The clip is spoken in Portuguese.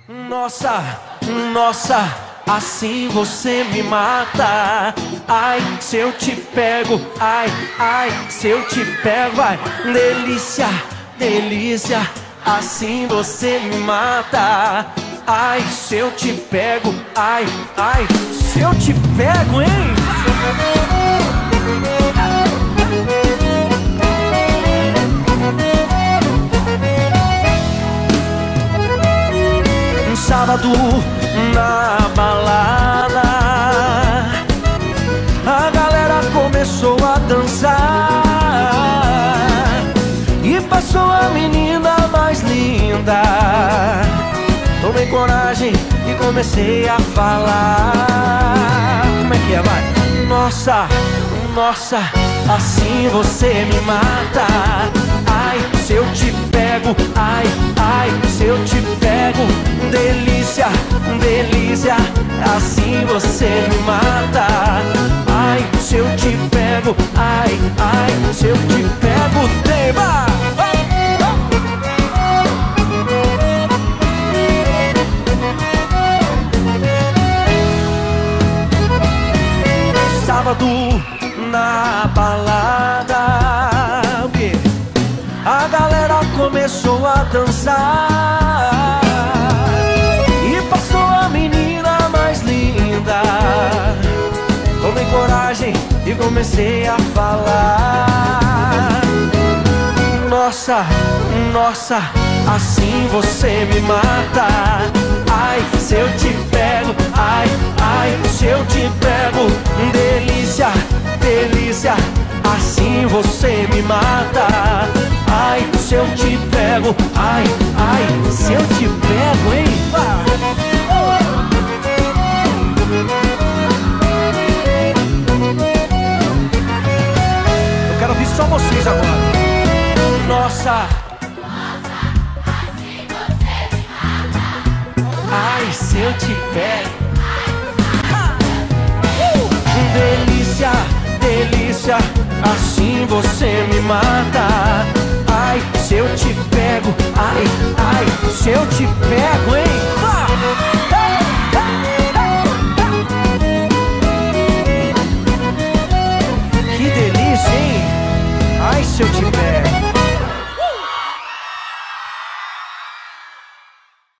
Nossa, nossa, assim você me mata. Ai, se eu te pego, ai, ai, se eu te pego, vai. Delícia, delícia, assim você me mata. Ai, se eu te pego, ai, ai, se eu te pego, hein? Um sábado na balada, a galera começou a dançar e passou a menina mais linda. Tomei coragem e comecei a falar. Como é que é, vai? Nossa, nossa, assim você me mata. Ai, se eu te pego, ai, ai, se eu te pego. Delícia, delícia, assim você me mata. Ai, se eu te pego, ai, ai, se eu te pego, tema. Sábado na balada, o quê? A galera começou a dançar e passou a menina mais linda. Tomei coragem e comecei a falar. Nossa, nossa, assim você me mata. Ai, se eu te pego, ai, ai, se eu te pego. Delícia, delícia, assim você me mata. Ai, se eu te pego, ai, ai, se eu te pego, hein? Eu quero ouvir só vocês agora. Nossa, ai, se eu te pego. Delícia, delícia, assim você me mata. Ai, se eu te pego, ai, ai, se eu te pego, hein?